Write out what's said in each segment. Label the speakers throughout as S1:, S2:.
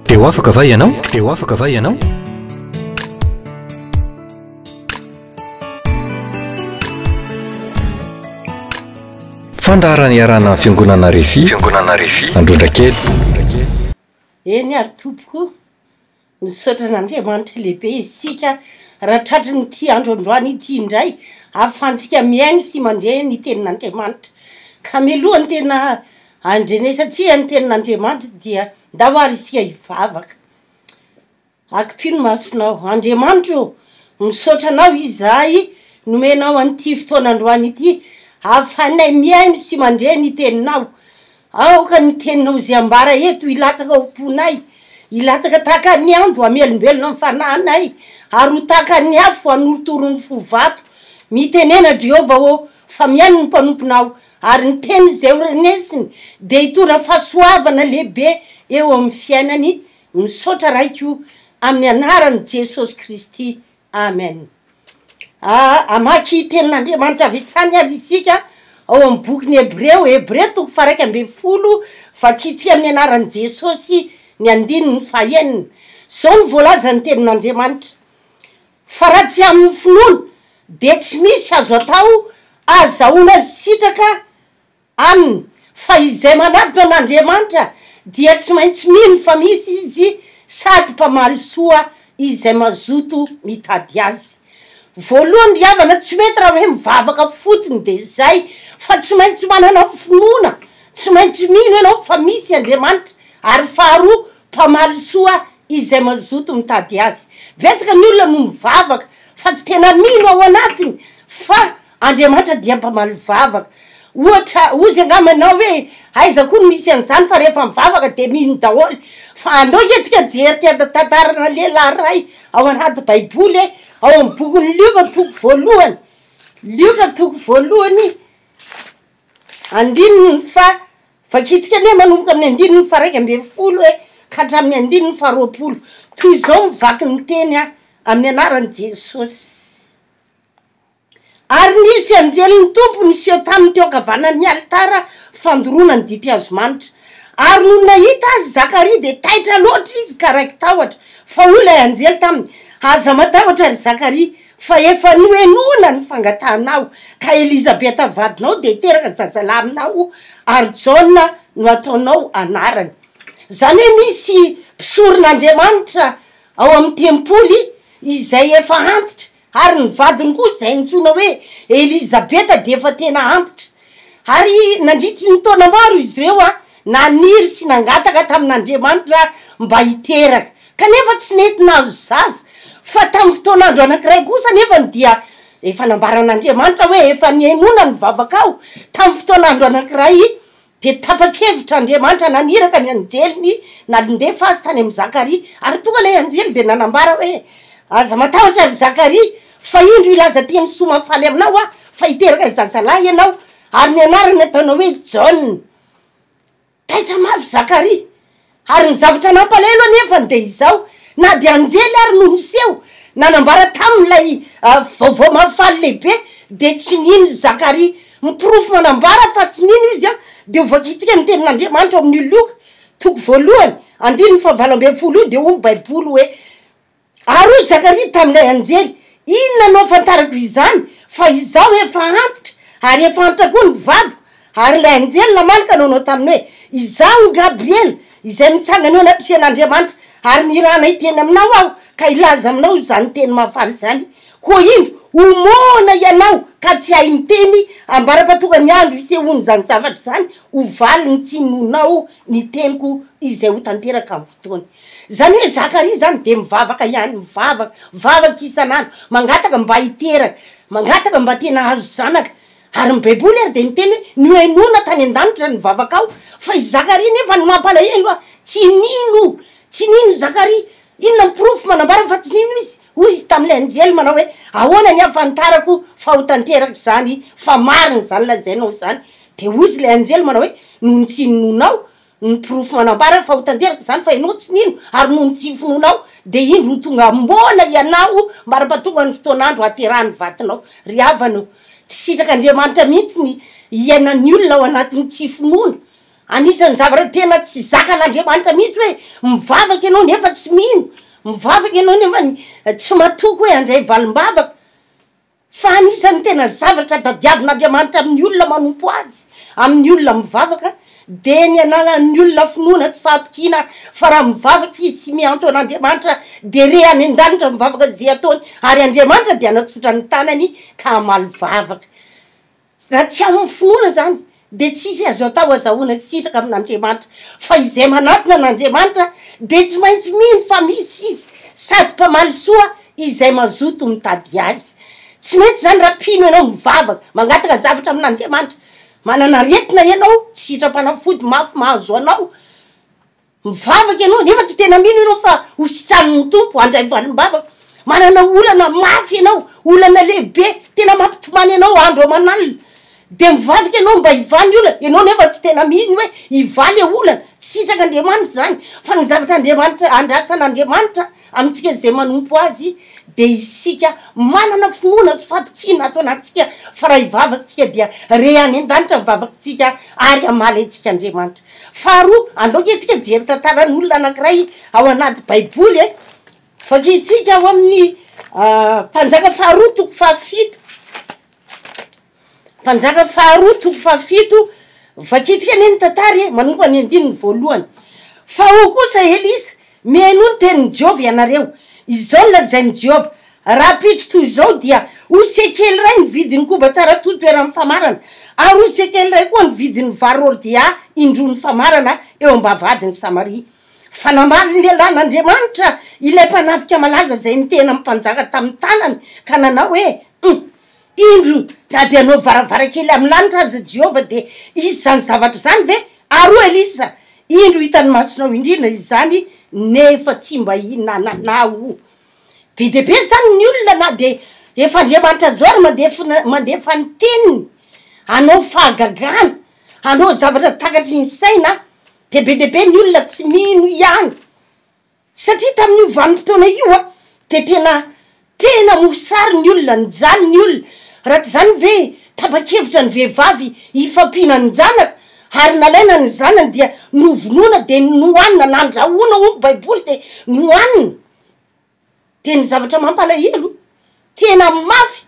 S1: Teo afaka va ianao? Teo afaka va ianao? Fandarana iarana fiangonana Refi. Fiangonana Refi. Androndrakely.
S2: Eny ary tompoko misaotra n'Andriamanitra lehibe isika raha tratry ny ity androandroany ity indray ahafahantsika miaino sy mandeha ny tenin'Andriamanitra. Ka mialohan'ny tena andrenesantsika ny tenin'Andriamanitra dia ndavary isika hivavaka. Akipino masonao, Andriamanitra misaotra anao izahay nomenao an'ity fotoanandroany ity ahafahanay miaino sy mandeha ny teninao. Aoka ny teninao izay ambara eto ilatsaka ho ponay, ilatsaka tahaka ny ando amelombelona amin'ny fanahinay, ary ho tahaka ny afo anorotoron'ny fovato. Mitenena Jehova ô fa miaino ny mpanomponao, ary ny teny izay ho renesiny dia hitondra fahasoavana lehibe eo amin'ny fiainany. Misaotra raiko amin'ny anaran'i Jesosy Kristy. Amen. Amaky tenin'Andriamanitra avy hatrany ary isika ao amin'ny bokin'ny Hebreo 1:20 vakitsika amin'ny anaran'i Jesosy ny 9:9. Zao ny voalaza ny tenin'Andriamanitra. Fa raha tsy amin'ny finoana dia tsy misy azo atao azahoana sitraka aminy. Fa izay manatona an'Andriamanitra dia tsy maintsy mino fa misy izy sady mpamaly soa izay mazoto mitady azy. Voalohany ry havana tsy mety raha hoe mivavaka fotsiny dia zay, fa tsy maintsy manana finoana, tsy maintsy mino ianao fa misy Andriamanitra, ary faharoa mpamaly soa izay mazoto mitady azy. Betsaka ny olona no mivavaka fa tsy tena mino ao anatiny fa Andriamanitra dia mpamaly vavaka. Ohatra ozy angamanao hoe aiza koa no misy an'izany fa rehefa mivavaka dia mino daholo. Fa andao etsika jery tantarana lehilahy ray ao anaty Baiboly ao amin'ny bokin'ny Lioka toko voalohany. Lioka toko voalohany 9 vakitsika ne manomboka amin'ny 9:1 ka hatramin'ny 9:20. Toy izao mivaky ny teny amin'ny anaran'i Jesosy. Ary nisy anjelin'ny tompony seho tamin'ny teo ankavanan'ny alitara fandoroana ny dity azo manitra. Ary no nahita azy Zakaria dia taitra loatra izy ka raiky tahotra. Fa hoy ilay anjely taminy, aza matahotra ry Zakaria, fa efa noenona ny fangatanao, ka Elizabeta vadinao dia teraka zazalahy aminao, ary Jaona no ataonao anarany. Zany hoe misy mpisoron'Andriamanitra ao amin'ny tempoly izay efa antitra, ary ny vadiny koa izay nitsoina hoe Elizabeta dia efa tena antitra. Ary nandritry ny taona maro izy ireo naniry sy nangataka tamin'Andriamanitra mba hiteraka, kanefa tsy nety nahazo zaza. Fa tamin'ny fotoanandro anankiray kosa nefa dia efa nambaran'Andriamanitra hoe efa nienona ny vavakao. Tamin'ny fotoanandro anankiray dia tapa-kevitr'Andriamanitra naniraka ny anjeliny nandefa azy tany amin'ny Zakaria, ary tonga ilay anjely dia nanambara hoe aza matahotra ry Zakaria, fa indro ilaza teny soa mafaly aminao fa hiteraka zazalahy ianao, ary ny anarany ataonao hoe Jaona. Taitra mafy Zakaria, ary ny zavatra nampalahelo anefa dia izao, na dia anjely ary no niseho nanambara tamin'ilay vaovao mafaly lehibe dia tsy nino Zakaria. Mipirofo manambara fa tsy nino izy dia vakitsika ny tenin'Andriamanitra amin'ny Lioka toko voalohany 9:20 dia hoy Baiboly hoe ary hoy Zakaria tamin'ilay anjely, inona no afantarako izany fa izaho efa antitra ary efa antitra koa ny vadiko. Ary ilay anjely namalaka nanao taminy hoe izaho Gabriel izay mitsangana eo anaty fiain'Andriamanitra, ary nirana hiteny aminao aho ka ilaza aminao izany teny mahafaly zany. Koa indro homona ianao ka tsy hay miteny, ambara-patonga ny andro isehoany zany zavatra zany, ho valiny tsy nonao ny teniko izay ho tanteraka amin'ny fotoany. Zany hoe Zakaria zany dia mivavaka ihany, mivavaka isan'andro, mangataka mba hiteraka, mangataka mba tena hazo zanaka. Ary ny Baiboly ary dia niteny hoe noenona tany an-danitra ny vavakao. Fa i Zakaria nefa ny mampalahelo tsy nino Zakaria. Inona mipirofo manambara fa tsy nino izy. Hoy izy tamin'ilay anjely manao hoe ahoana ny ahafantarako fa ho tanteraka zany, fa marina zany lazainao zany. Dia hoy izy ilay anjely manao hoe noho ny tsy ninonao, ny mipirofo manambara fa ho tanteraka zany fa ianao tsy nino, ary noho ny tsy finonao dia indro ho tonga mbola ianao mara-patonga ny fotoanandro haterahany vatinao. Ry havana, tsy sitraka Andriamanitra mihitsy ny iainan'ny olona ao anatin'ny tsy finoana. Anisan'ny zavatra tena tsy zakan'Andriamanitra mihitsy hoe mivavaka ianao nefa tsy mino, mivavaka ianao nefa tsy matoko hoe andray valim-bavaka. Fa anisan'ny tena zavatra tadiavin'Andriamanitra amin'ny olona manompo azy, amin'ny olona mivavaka, de ny analan'ny olona finoana tsy fahatokiana fa raha mivavaka izy sy miantso an'Andriamanitra de re any an-danitra mivavaka zay ataony, ary Andriamanitra de anatsotra ny tanany ka hamaly vavaka. Raha tsy amin'ny finoana zany de tsisy azo atao azahoana sitraka amin'Andriamanitra, fa izay manatona an'Andriamanitra de tsy maintsy mino fa misy izy, sady mpamaly soa izay mazoto mitady azy. Tsy mety zany raha pino ianao mivavaka mangataka zavatra amin'Andriamanitra, manana aretina ianao, tsy sitrapanafody mafy mahazo anao, mivavaka ianao nefa tsy tena mino ianao fa hositran'ny tompo handray valim-bavaka, manana olana mafy ianao, olana lehibe tena mampitomany ianao andro aman'alina, de mivavaka ianao mba hivaly olana, ianao nefa tsy tena mino hoe hivaly olana, tsy sitrak'Andriamanitra zany. Fa ny zavatra Andriamanitra, andrasan'Andriamanitra amintsika zay manompo azy de isika manana finoana sy fahatokiana ato anatintsika fa raha hivavakantsika dia re any an-danitra mivavakantsika ary hamaly antsika Andriamanitra. Faharoa, andaoka antsika jery tantaran'olona anankiray ao anaty baiboly fakitsika ao amin'ny mpanjaka faharoa toko fahafito, mpanjaka faharoa toko fahafito, vakitsika neny tantary manompo any andininy voalohany. Fa ho kosa Elisa, mihaino ny tenin'ny Jehova ianareo, izao lazain'i Jehova, raha pitso toy izao dia ho sekely ray ny vidiny koba tsara totoeran'ny famarana, ary ho sekely ray koa ny vidiny vary ordia indro ny famarana eo am-bavadin'ny Samaria. Fa namaly ny lehilahin'Andriamanitra ilay mpanafika malaza zay nitena mpanjaka tamin'ny tanany ka nanao hoe indro na de anao varavarakely amin'ny lanitra aza Jehova de izy zany zavatra zany ve? Aro Elisa, indro hitany masonao indrindra izy zany nefa tsy mba hinananao. Be de be zany ny olona na de efa Andriamanitra zao mandefa ny teniny, anao fahagagana, anao zavatra takatry ny saina, de be ny olona tsy mino ihany. Satria tamin'io vanim-potoana io de tena mosary ny olona, nijaly ny olona. Raha tsy zany ve tapa-kevitra ny vehivavy hifampiana ny zanaka, ary nalaina ny zanany dia novonoana de nohanina, nandrahoana ho baiboly de nohanina. De ny zavatra mampalahelo, tena mafy,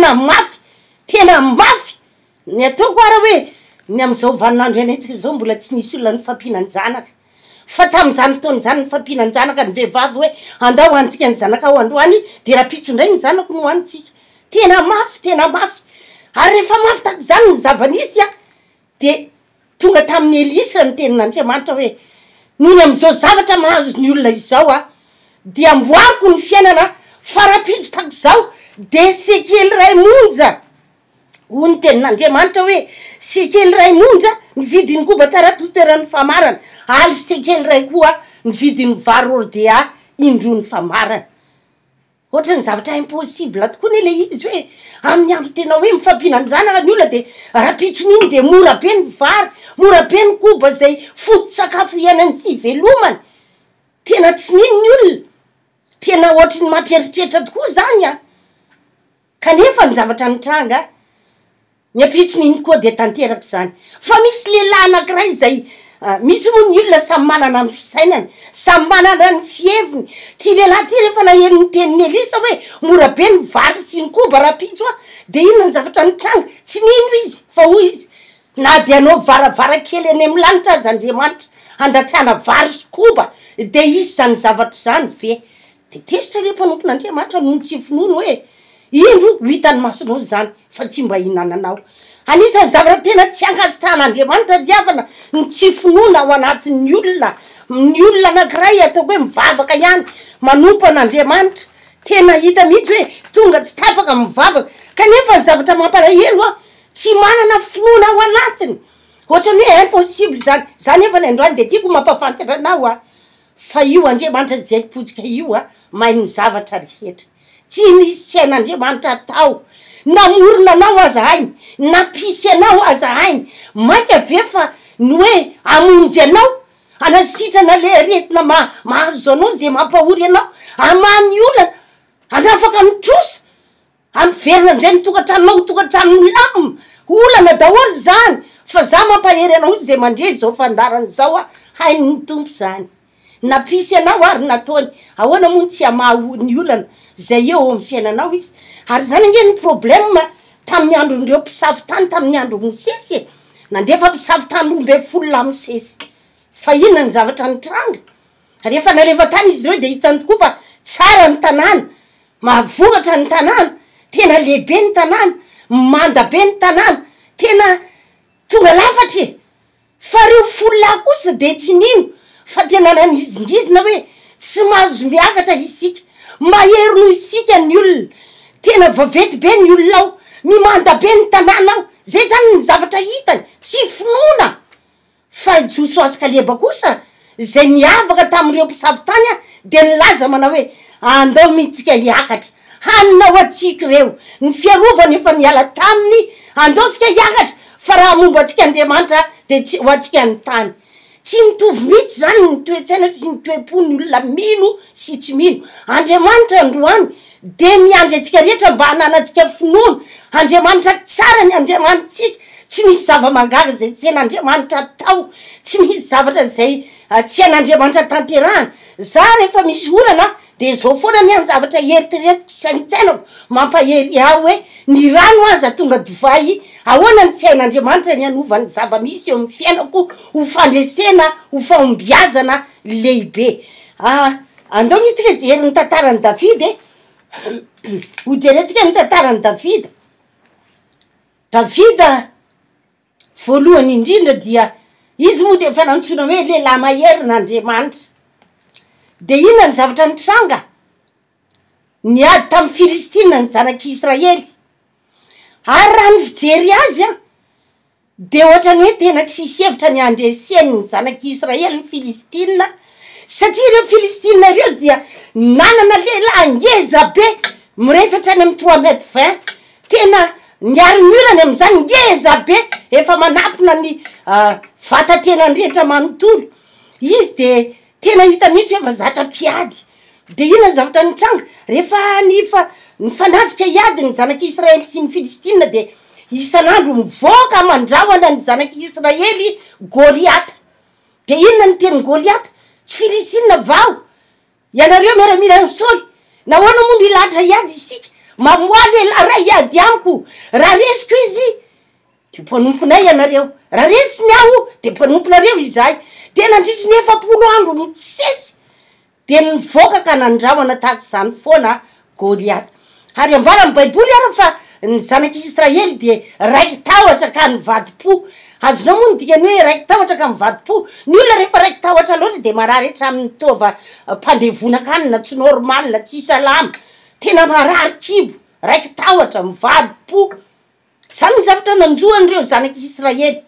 S2: tena mafy. Ny ataoko ara hoe ny am'izao vaninandro anetsika zao mbola tsy nisy olona nifampiana ny zanaka. Fa tamin'izany fotoana zany nifampiana ny zanaka ny vehivavy hoe andao hoantsika ny zanaka ao androany de raha pitso indray ny zanako no hoantsika. Tena mafy. Ary rehefa mafy tak zany ny zava-nisy de tonga tamin'ny Elisa ny tenin'Andriamanitra hoe nohony am'izao zavatra mahazo ny olona izao dia amboariko ny fiainana fa raha pitso tak zao de sekely ray monja. Hoy ny tenin'Andriamanitra hoe sekely ray monja ny vidiny koba tsara totoeran'ny famarana, ary sekely ray koa ny vidiny vary ordia indro ny famarana. Ohatra ny zavatra impossible tokoa ny le izy hoe amin'ny andro tena hoe mifampiana ny zanaka ny olona de raha pitson'iny de mora be ny vary, mora be ny koba zay foto-tsakafo iainany sy velomany. Tena tsy nino ny olona, tena ohatry ny mampieritreritra tokoa zany kanefa ny zavatra nitranga ny apitson'iny koa de tanteraka zany. Fa misy lehilahy anankiray zay misy moa ny olona samy manana ny fisainany, samy manana ny fieviny. Ty lehilahy ty rehefa naheno ny tenin'ny Elisa hoe mora be ny vary sy ny koba raha pitso de inona ny zavatra nitranga, tsy nino izy fa hoy izy na de anao varavarakely any amin'ny lanitra azy Andriamanitra handatsiana vary sy koba de izy zany zavatra zany ve? De tesitra le mpanompon'Andriamanitra noho ny tsy finono hoe indro hitany masonao zany fa tsy mba hinananao. Anisan'ny zavatra tena tsy ankasitrahan'Andriamanitra riavana ny tsy finoana ao anatin'ny olona. Ny olona anankiray ataoko hoe mivavaka ihany manompo an'Andriamanitra, tena hita mihitsy hoe tonga tsy tapaka mivavaka, kanefa ny zavatra mampalahelo tsy manana finoana ao anatiny. Ohatrany hoe impossible zany efa ny androany de tiako mampafantatra anao fa io Andriamanitra zay potsika io mahay ny zavatra rehetra. Tsy misy tsy hain'Andriamanitra atao, namorona anao aza hainy, napisy anao aza hainy, maika ve fa ny hoe amonjy anao, anasitrana le aretina mahazo anao zay mampahory anao, amany olana, anafaka mitrosa, ampiverina ndray ny tokantranonao, tokantrano milamina, olana daholo zany. fa za mampahery anao izy de mandre zao fandarany zao a hainy tompo zany napisy anao ary nataony ahoana moa tsy amaony olana zay eo amy fiainanao izy ary zany nge ny problème tamin'ny androndreo mpisavy tany tamin'ny andro mosesy nandefa mpisavy tany 12 lamosesy fa inona ny zavatra nitranga rehefa nalefa tany izy reo de hitany tokoa fa tsara ny tanàna mahavokatra ny tanàna tena lehibe ny tanàna manda be ny tanàna tena tonga lafatry fa reo 10 kosa de tsy nino fa tena nanizingizina hoe tsy mahazo miakatra isika mahery no isika ny olona tena vavety be ny olona ao ny manda be ny tanàna ao zay zany ny zavatra hitany tsy finoana fa joso azikaleba kosa zay niavaka tamin'ireo mpisavy tany a de nilaza manao hoe andao mihitsika hiakatra haninao atsika reo ny fiarovany efa niala taminy andao tsika hiakatra fa raha momba atsika Andriamanitra de tsy ho atsika ny tany tsy mitovy mihitsy zany ny toetsaina sy ny toe-pony olona mino sy tsy mino Andriamanitra androany de miandry atsika rehetra mba hananatsika finoana Andriamanitra tsara ny Andriamanitsika tsy misy zava-magaga zay tsy hain'Andriamanitra tao tsy misy zavatra zay tsy hain'Andriamanitra tanterahana za rehefa misy olana de zao foana ny zavatra eritreretiko saintsainako mampahery aho hoe ny rano aza tonga divay ahoana ny tsy hain'Andriamanitra ny anovany zava-misy eo amin'ny fiainako ho fandresena ho fahombiazana lehibe andao mihitsika jery ny tantarany Davida ho jerentsika ny tantarany Davida voalohany indrindra dia izy moa de efa nantsona hoe lehilahy maherin'Andriamanitra de inona ny zavatra nitranga niady tamin'ny Filistina ny zanak'Israely ary raha ny fijery azy a de ohatrany hoe tena tsisy hevitra ny andreseny ny zanak'Israely ny Filistina satria ireo Filistina ireo dia nanana lehilahy ngeza be mirefatra any amy 3 m 20 tena niary-miolany am'izany ngeza be efa manampina ny vata tena rehetra manontolo izy de tena hita mihitsy hoe fa zatra mpiady de inona zavatra nitranga rehefa nifandatrika hiady ny zanak'Israely sy ny Filistina de isan'andro mivoaka mandrawana ny zanak'Israely Goliata de inona ny teny Goliata tsy Filistina vao ianareo miaramila ny sôly nahoana moa milatra hiady isika mamoaly ray hiady amiko raha resiko izy de mpanomponay ianareo raha resiny aho de mpanomponareo izahay de nandritry ny 7 andro mitsesy de nivoaka ka nandrawana tahaka izany foana Goliata ary ambara ny baiboly ary fa ny zanak'Israely de raiky tahotra ka nivadi-po azonao moa ny dikany hoe raiky tahotra ka mivadi-po ny olona rehefa raiky tahotra loatra de marary hatramin'ny tova mpandevona-kanina tsy normal tsy salama tena marary kibo raiky tahotra mivadi-po zany ny zavatra nanjohan'ireo zanak'Israely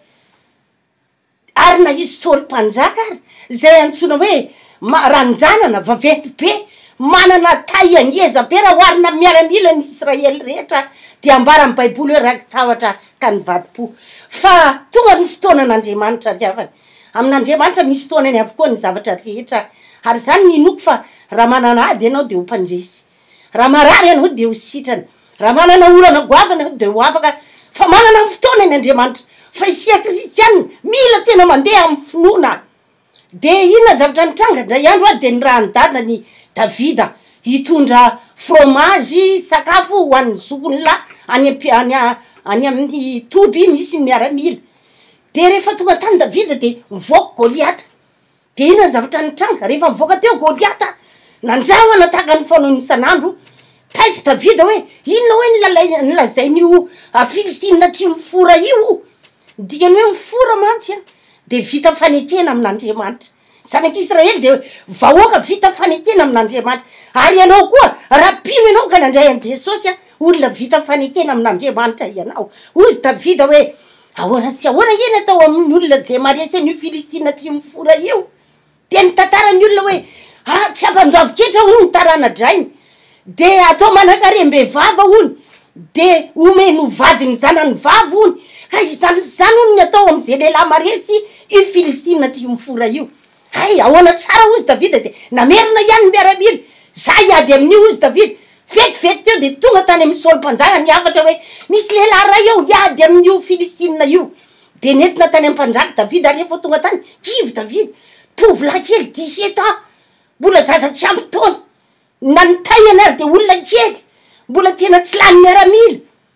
S2: ary na izy Sôly mpanjaka ary zay antsona hoe ranjanana vavety be manana tay angeza be raha oharina miaramila ny Israely rehetra de ambara ny baiboly hoe raiky tahotra ka nivadi-po fa tonga ny fotoanan'Andriamanitra riavany amin'Andriamanitra misy fotoanany avokoa ny zavatra rehetra ary zany ninoko fa raha manana ady ianao de ho mpandresy raha marary ianao de ho sitrana raha manana olana goavana ianao de ho afaka fa manana ny fotoanany Andriamanitra fa isia kristianina mila tena mandeha amin'ny finoana de inona zavatra nitranga ndray andro ary de ny raha nidada ny Davida hitondra fromage sakafo ho an'ny zokony lahy any amin'ny toby misy ny miaramila de rehefa tonga tany Davida de mivoaka Goliata de inona zavatra nitranga rehefa mivoaka teo Goliata nandrahona tahaka ny foanao isan'andro taitsy Davida hoe inona hoe nilazain'io Filistina tsy mifora io dikany hoe mifora mantsy de vita fanekena amin'Andriamanitra zanak'Israely de vahoaka vita fanekena amin'Andriamanitra ary ianao koa rapimo ianao ka nandray an' Jesosy olona vita fanekena amin'Andriamanitra ianao ozy Davida hoe ahoana sy ahoana iny atao amin'ny olona zay maresy an'io Filistina tsy mifora io de ny tantarany olona hoe tsy ampandoaviketra hono ny tarana-drainy de atao manankarem-behivava hono de omeno vadiny zanany vavy hono ka izany hono ny atao am'izay lehilahy maresy io Filistina tsy mifora io ay ahoana tsara ozy Davida de namerina ihany miaramila za hiady amin'io ozy Davida vetivety teo de tonga tany amin'ny Sôly mpanjaka niavatra hoe misy lehilahy ray eo hiady amin'io Filistina io de nentina tany ampanjaka Davida rehefa tonga tany kivy Davida tovolahy kely 17 ans mbola zaza tsy ampy taona nanotainy ary de olona kely mbola tena tsy lany miaramila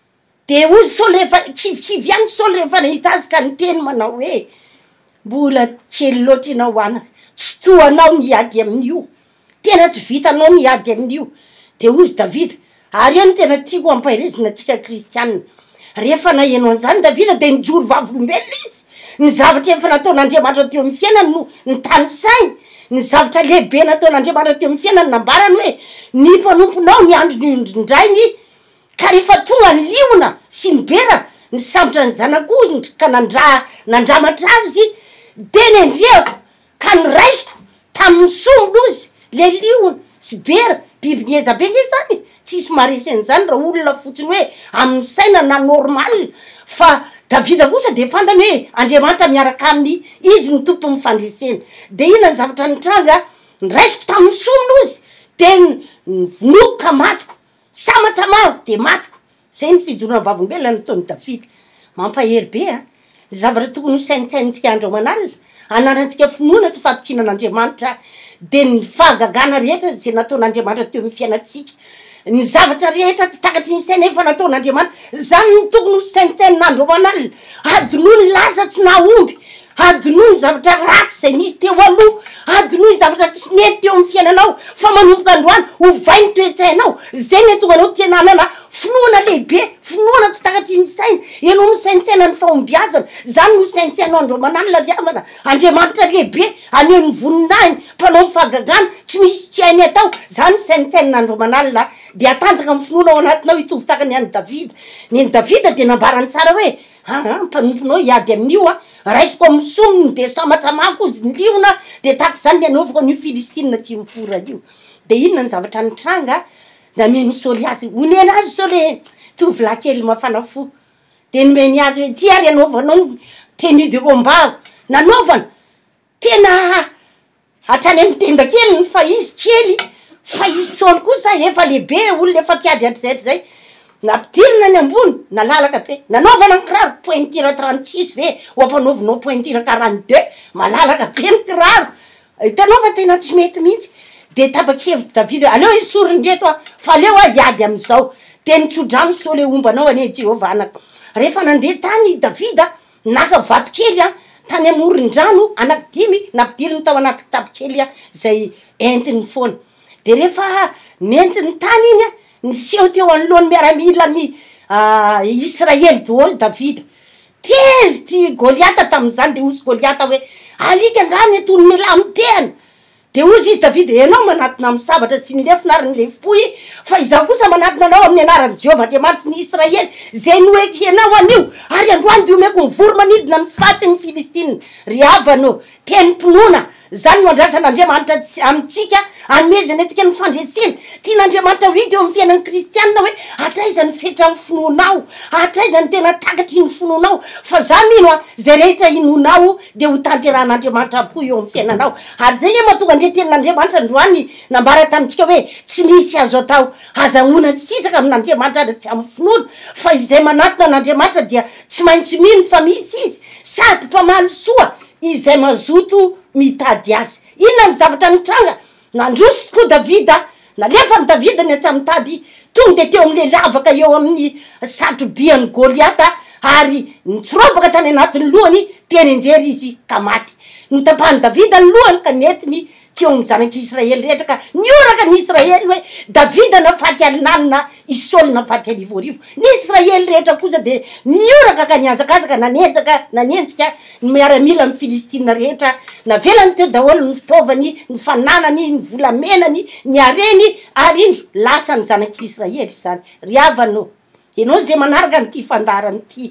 S2: de ozy solo rehefa kivikivy ihany solo rehefa nahita azy ka niteny manao hoe mbola kely loatra ianao anaka tsy toanao niady amin'io tena tsy vitanao niady amin'io de ozy Davida ary io no tena tiako ampairezina atsika kristianina rehefa naheno an'izany Davida de nijoro vavolombelona izy ny zavatra efa nataon'Andriamanitra teo amin'ny fiainany no nitany sainy ny zavatra lehibe nataon'Andriamanitra teo amin'ny fiainany nambarany hoe ny mpanomponao ny andro ndrainy ka rehefa tonga ny liona sy ny bera ny sambotra ny zanak'ozony ka nandramatra azy de nenjehako ka niraisiko tamin'ny sombolozy le liona sy bera biby ngeza be nge zany tsisy maresy an'izany raha olona fotsiny hoe amin'ny saina na normal fa Davida kosa de fantany hoe Andriamanitra miaraka amin'ny izy ny tompo mifandresena de ina ny zavatra nitranga niraisiko tamin'ny sombolozy de nonoko ka matiko samatsamako de matiko zay ny fijorona vavolombelona nataon'ny Davida mampahery be a zavatra tokony saintsaintsika andro aman'alina ananantsika finoana tsy fatokinan'Andriamanitra de ny fahagagana rehetra zay nataon'Andriamanitra teo amin'ny fiainatsika ny zavatra rehetra tsy takatry ny saina efa nataon'Andriamanitra zany ny tokony saintsain'andro aman'alina adinoa ny lasa tsy nahomby adinoa ny zavatra ratsy zay nisy teo aloha adinoa ny zavatra tsy nety teo amin'ny fiainanao fa manomboka androany ovay ny toetsainao zay ny tonga anao tiananana finoana lehibe finoana tsy takatry ny saina ianao no saintsaina ny fahombiazana zany no saintsainao andro aman'alina riamana Andriamanitra lehibe aneo ny voninahiny mpanao fahagagana tsy misy tsy hainy atao zany saintsain'andro aman'alina de atanjaka amin'ny finoana ao anatinao hitovy takany any Davida ny Davida de nambarany tsara hoe mpanomponao hiady amin'io a raisiko amin'ny somony de samatsamako izy ny liona de taky zany ny anaovako an'io Filistina tsy mifora io de inona ny zavatra nitranga nameny sôly azy onena azy sôly tovolahy kely mafana fo de nomeny azy hoe ty ary anaovanao tenue de combat nanaovana tena hatrany amin'ny tenda kely ny fa izy kely fa izy sôly kosa efa lehibe olona efa mpiady atr'zaitra zay napidirina ny ambony nalalaka be nanaovana ny kiraro pointure 36 ve oampanaovinao pointure 42 malalaka be ny kiraro hitanao fa tena tsy mety mihitsy de tabakevitra Davida aleo isoriny reto a fa aleo a hiady am'izao de nitsodrano sôly ombanao ane Jehovah anaka rehefa nandeha tany Davida naka vato kely a tany amoron-drano anaky 5 napidiriny tao anaty kitapo kely a zay entiny foana de rehefa nentiny tany iny a niseho teo anoloany miaramila ny Israely daholo Davida tezitry Goliata tamin'izany de ozy Goliata hoe alika ngany etony milamy tehana de ozy izy Davida ianao manatina amin'ny sabatra sy ny lefina ny lefipoy fa izaho kosa manatina anao amin'ny anaran'i Jehovah Andriamanitra ny Israely zay noeky ianao anio ary androany de omeko mivory manidina ny fatin'ny Filistina ry havanao teny-pinoana zany no andratsan'Andriamanitra amintsika anomezana atsika ny fandresena tian'Andriamanitra ho hita eo amin'ny fiainan'ny kristianina hoe atraizany fetra ny finoanao atraizany tena takatry ny finoanao fa za mino a zay rehetra inonao de ho tanterahan'Andriamanitra avokoa eo amin'ny fiainanao ary zay e mahatonga ndeha tenin'Andriamanitra androany nambara tamintsika hoe tsy misy azo atao azahoana sitraka amin'Andriamanitra ary tsy amin'ny finoana fa izay manatona an'Andriamanitra dia tsy maintsy mino fa misy izy sady mpamaly soa izay mazoto mitady azy inona ny zavatra nitranga nandroso tokoa Davida nalefa ny Davida ny atsamitady tonga de teo amin'le lavaka eo amin'ny satrobian'ny Goliata ary nitsorobaka tany anatin'ny lohany teny enjery izy ka maty notapahany Davida ny lohany ka netiny teo ny zanak'Israely rehetra ka nioraka ny Israely hoe Davida nafaty alinanina isôly nafaty alivorivo ny Israely rehetra kosa de nioraka ka niazakazaka nanenjika ny miaramila amin'ny Filistina rehetra navelany teo daholo ny fitaovany ny fananany ny volamenany ny areny ary indro lasa ny zanak'Israely zany ry havanao ianao zay manaraka nyty fandarany ty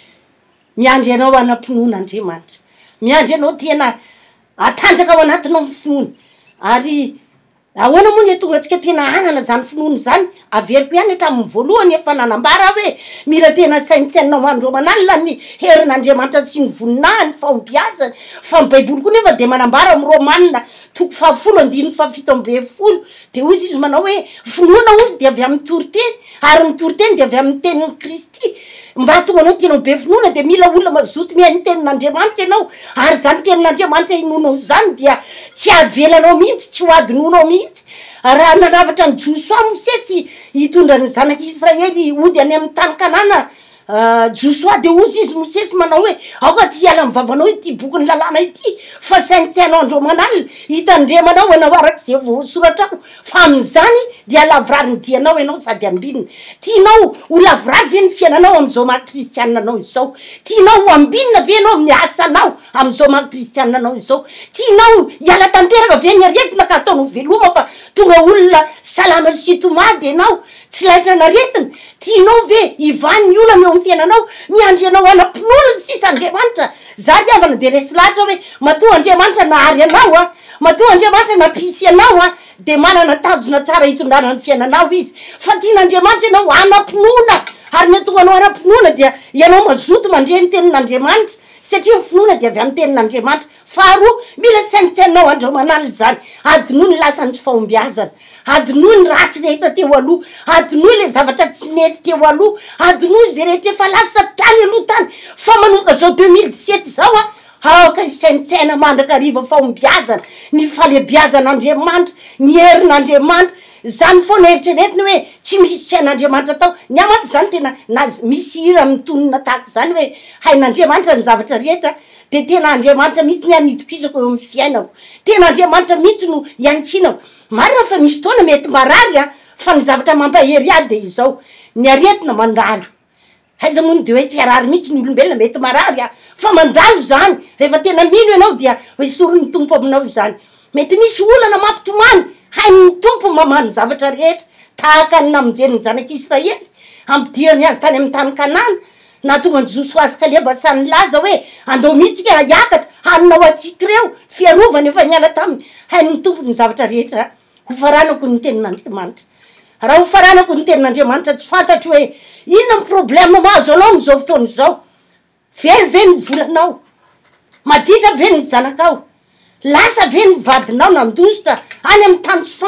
S2: miandry anao anam-pinoan'Andriamanitra miandry anao tena atanjaka ao anatinao ny finoana ary ahoana moa ny tonga atsika tena anana zany finoana zany averiko ihany hatramin'ny voalohany efa nanambara hoe mira tena saintsainao andro aman'alina ny herin'Andriamanitra sy ny voninahiny fahombiazany fa ny baiboly koa nefa de manambara amin'ny Romanina 10:7 de ozy izy manao hoe finoana ozy de avy amin'ny toriteny ary ny toriteny de avy amin'ny tenin'ny Kristy mba tonga anao tianao be finoana de mila olona mazoto mihainy tenin'Andriamanitra ianao ary zany tenin'Andriamanitra inonao zany dia tsy avelanao mihitsy tsy ho adinonao mihitsy raha nanavatra ny Josoa Mosesy hitondra ny zanak'Israely ody any amin'ny tany Kanana Josoa de ozy izy Mosesy manao hoe aoka tsy hiala amin'ny vavanao ity boky ny lalàna ity fa saintsainao andro manalina hitandremanao anao arak'izay voasoratra ao fa amin'izany dia lavorary ny dianao ianao sady ambinina tianao ho lavorary ve ny fiainanao am'izao maha-kristianina anao izao tianao ho ambinina ve anao miasanao am'izao maha-kristianina anao izao tianao hiala tanteraka ve ny aretina ka ataonao veloma fa tonga olona salama sitomady ianao tsy laitra naretina tianao ve ivany olana eo amin'ny fiainanao miandry anao anam-pinoana sisa Andriamanitra za liavana de resy lahatra hoe matoa Andriamanitra nahary anao a matoa Andriamanitra nampisy anao a de manana tanjona tsara hitondrana ny fiainanao izy fa tian'Andriamanitra ianao anam-pinoana ary natonga anao anam-pinoana dia ianao mazoto mandre ny tenin'Andriamanitra satria ny finoana dia avy amin'ny tenin'Andriamanitra faharoa mila saintsainao andro manalina zany adinoa ny lasany tsy fahombiazana adinoa ny ratsy rehetra teo aloha adinoa le zavatra tsy nety teo aloha adinoa zay rehetra efa lasa tany aloha tany fa manomboka zao 2017 zao a aoka saintsaina mandrakariva fahombiazana ny falebiazan'Andriamanitra ny herin'Andriamanitra zany foana eritreretiny hoe tsy misy sain'Andriamanitra tao ny amatra zany tena na misy hira mitonona tahaka zany hoe hain'Andriamanitra ny zavatra rehetra de tena Andriamanitra mihitsy ny anitokizako eo amin'ny fiainako tena Andriamanitra mihitsy no iankinako marina fa misy fotoana mety marary a fa ny zavatra mampahery ahy de izao ny aretina mandalo aiza moa de hoe tsy arary mihitsy ny olombelona mety marary a fa mandalo zany rehefa tena mino ianao dia hoe soron'ny tompo aminao zany mety misy olana mampitomany hain'ny tompo mamany zavatra rehetra tahaka ny namonjeny zanak'Israely ampidirany azy tany amin'ny tany Kanana na tonga ny Josoa sy Kaleba sany laza hoe andao mihitsika hiakatra haninao atsika reo fiarovany efa niala taminy hain'ny tompo ny zavatra rehetra ho faranako ny tenin'Andriamanitra raha ho faranako ny tenin'Andriamanitra tsy fantatro hoe inona ny problème mahazo anao am'izao fotoana izao very ve ny volanao maditra ve ny zanakao lasa ve ny vadinao nandositra any amin'ny tany tsy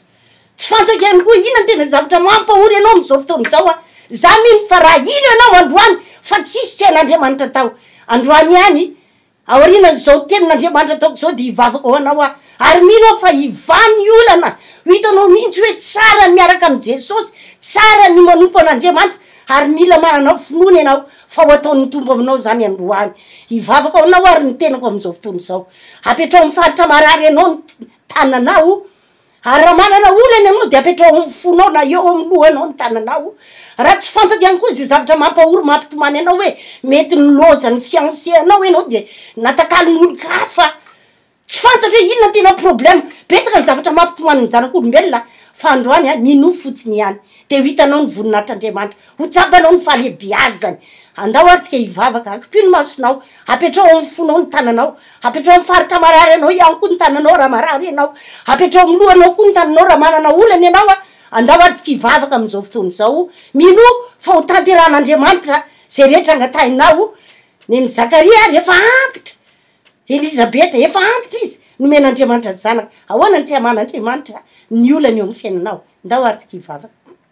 S2: fantako ihany koa inona tena zavatra mampahory ianao am'izao fotoana izao a za mino fa raha ino ianao androany fa tsisy sain'Andriamanitra tao androany ihany aorianan'izao tenin'Andriamanitra ataoko zao de hivavaka ho anao a ary mino aho fa ivany olana hitanao mihitsy hoe tsara ny miaraka amin'ny Jesosy tsara ny manompo an'Andriamanitra ary mila mananao finoana ianao fa ho ataon'ny tompo aminao zany androany hivavaka ho anao ary ny tenako am'izao fotoana izao apetrao amin'ny faritra marary ianao ny tananao ary raha manana olana ianao de apetrao amin'ny fonao na eo amin'ny lohanao ny tananao raha tsy fantako ihany koa zay zavatra mampahory mampitomany ianao hoe mety niloza ny fiancé anao ianao de natakalon'olo kafa tsy fantatro hoe inona tena problème betaka ny zavatra mampitomany ny zanak'olombelona fa androany a mino fotsiny ihany de ho hitanao ny voninahitr'Andriamanitra ho tsapanao ny fahalebiazany andao aritsika hivavaka akipino masonao apetrao amin'ny fonao ny tananao apetrao amin'ny faritra marary ianao ihany koa ny tananao raha marary ianao apetrao amin'ny lohanao koa ny tananao raha manana olana ianao a andao aritsika hivavaka am'izao fotoana izao mino fa ho tanterahan'Andriamanitra zay rehetra angatahinao neny Zakaria ary efa antitra Elizabeta efa antitra izy nomen'Andriamanitra zanaka ahoana ny tsy haman'Andriamanitra ny olana eo amin'ny fiainanao ndao aritsika hivavaka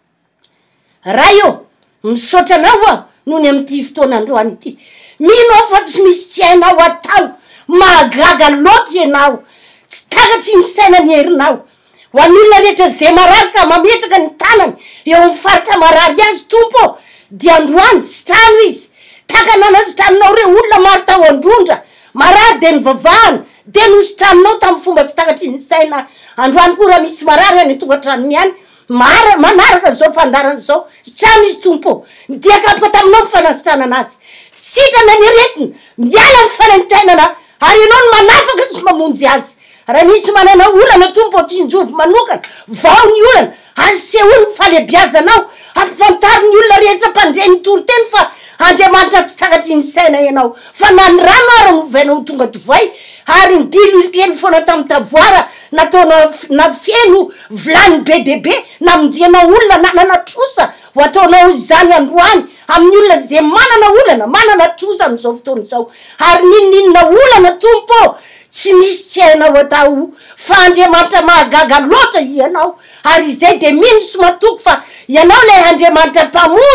S2: raha io misaotra anao a noho ny amin'ity fotoana androany ity mino aho fa tsy misy tsy hainao atao mahagaga loatra ianao tsy takatry ny saina ny herinao ho an'olona rehetra zay marary ka mametraka ny tanany eo amin'ny faritra marary azy tompo dia androany sitrano izy takanana sitranonao reo olona maro tao androndra marary de nivavahana de nositranonao tamin'ny fomba tsy takatry ny saina androany koa raha misy marary any tongatranony any manaraka zao fandarana zao sitrano izy tompo diakapoka taminao mifanasitranana azy sitrana ny aretina miala ny fanaintainana ary ianao ny manafaka sy mamonjy azy raha misy manana olana tompo tsinjovy manokana vao ny olana asehoany ny fahalebiazanao ampifantary ny olona rehetra mpandre ny toroteny fa Andriamanitra tsy takatry ny saina ianao fa na ny rano ara novainao tonga divay ary ny dilo kely foana tamin'ny tavoara nataonao na feno vilany be de be na monjianao olona nanana trosa ho ataonao izany androany amin'ny olona zay manana olana manana trosa am'izao fotoana izao ary ninninona olana tompo tsy misy tsy hainao atao fa Andriamanitra mahagaga loatra ianao ary izay de mino sy matoko fa ianao lay Andriamanitra mpamonjy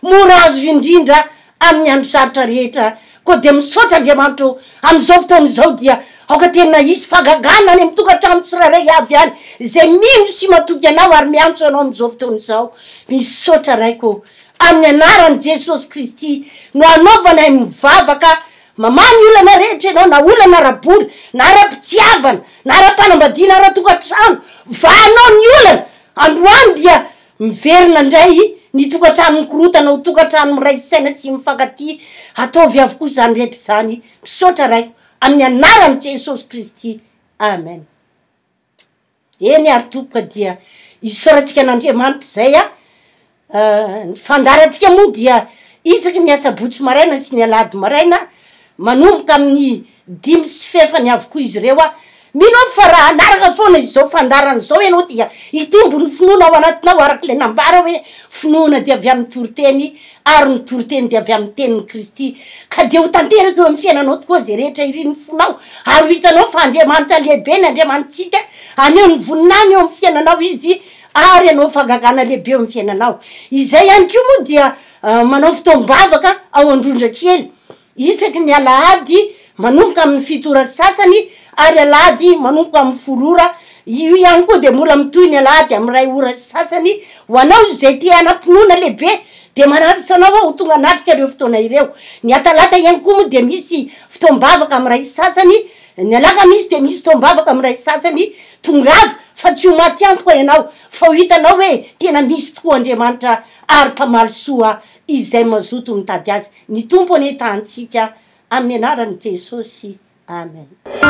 S2: mora azo indrindra amin'ny andro sarotra rehetra koa de misaotra Andriamanitra am'izao fotoan'izao dia aoka tena isy fagagana any amin'ny tokantrano tsirairay avy any zay mino sy matoky anao ary miantso anao am'izao fotoan'izao misaotra raiko amin'ny anaran'i Jesosy Kristy no anaovanay mivavaka mamany olana rehetra ianao na olana raboly na ra-pitiavana na ra-panambadiana ra-tokantrano vanao ny olana androany dia miverina indray ny tokantrano mikorotana ho tokantrano miray saina sy mifankaty ataovy avokoa zany rehetra zany misaotra raiko amin'ny anaran'i Jesosy Kristy amen. Eny ary tompoka dia isaorantsika an'Andriamanitra zay ny fandarantsika moa dia isaky ny asabotsy maraina sy ny alady maraina manomboka amin'ny 5 sy fefany avokoa izy reo mino fa raha anaraka foana izao fandaran'izao ianao dia itombo ny finoana ao anatinao araka le nambara hoe finoana dia avy amin'ny toriteny ary ny toriteny dia avy amin'ny tenin'ny Kristy ka dia ho tanteraka eo amin'ny fiainanao tokoa zay rehetra iriny fonao ary ho hitanao fa Andriamanitra lehibe ny Andriamanitsika aneo ny voninany eo amin'ny fiainanao izy ary anao fagagana lehibe eo amin'ny fiainanao izay ihany koa moa dia manao fotoam-bavaka ao androndra kely isaky ny alahady manomboka amin'ny 7 ora sasany ary alahady manomboka amin'ny 10 ora io ihany koa de mbola mitohy ny alahady amin'ny 2 ora sasany ho anao zay tia anampinoana lehibe de manasanao ho tonga anatrika ireo fotoana ireo ny atalata ihany koa moa de misy fotoam-bavaka amin'ny 2 sasany ny alakamisy de misy fotoam-bavaka amin'ny 2 sasany tongava fa tsy ho maty antoka ianao fa ho hitanao hoe tena misy tokoa Andriamanitra ary mpamaly soa izay mazoto mitady azy ny tompo any tahantsika amin'ny anaran'i Jesosy amen.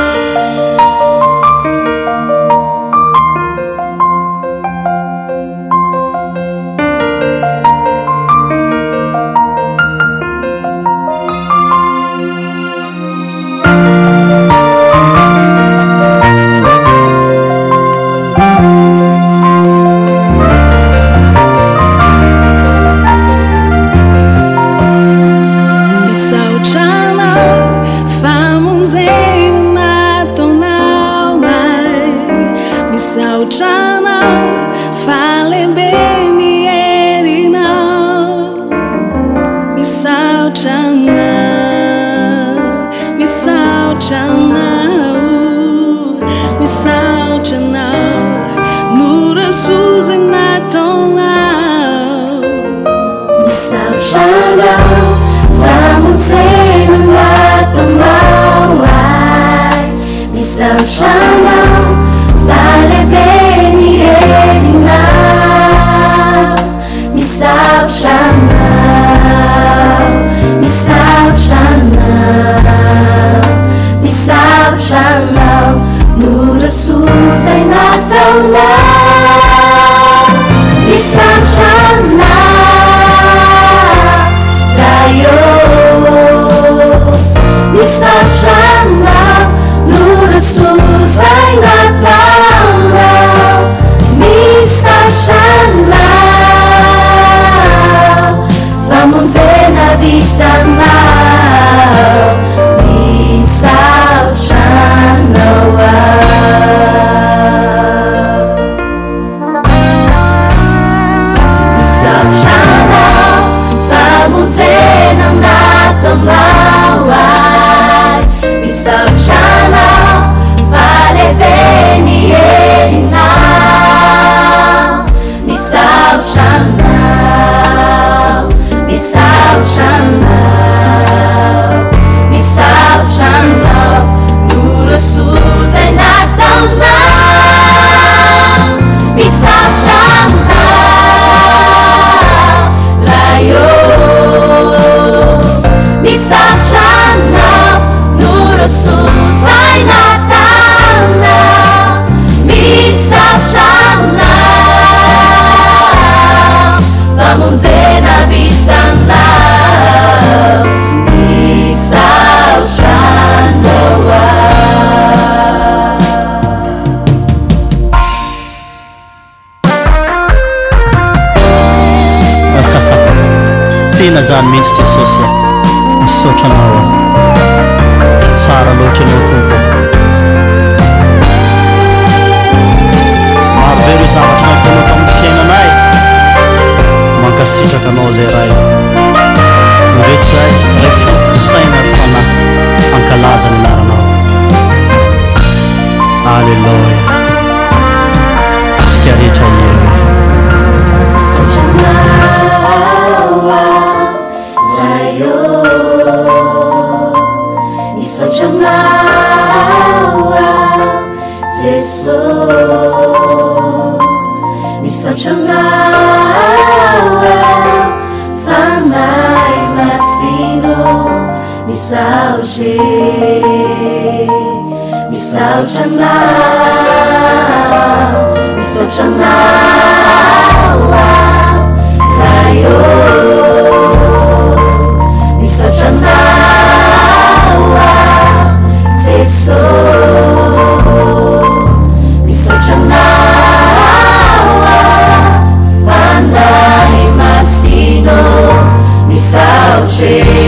S3: zany mihitsy Jesosy misaotra anao tsara loatra anao tompo marobe ireo zavatra nataonao tamin'ny fiainanay mankasitraka anao zay raha Haleluya. Sikia rehetra ero
S4: Misaotra anao Jesosy, misaotra anao fanahy masino, misaotra anao, misaotra anao raio, misaotra anao Jesosy, misaotra anao fanahy masino, misaotra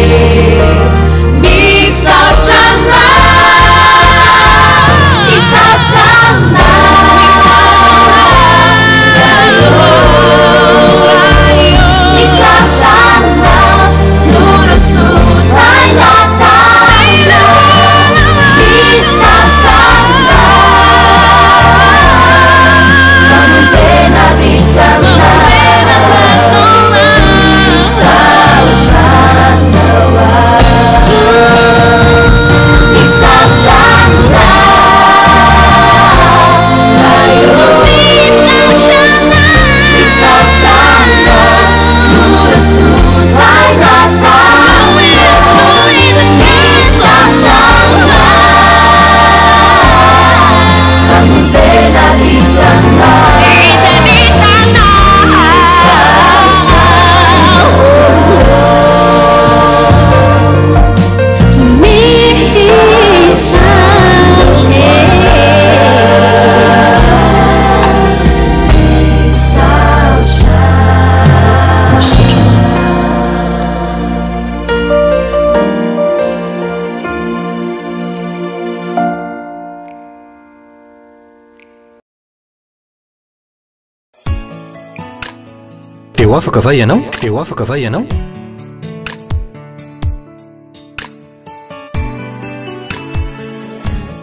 S1: Teo afaka va ianao? Teo afaka va ianao?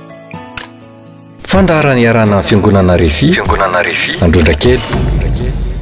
S1: Fandaharany iarana fiangonana Refi, Androndrakely.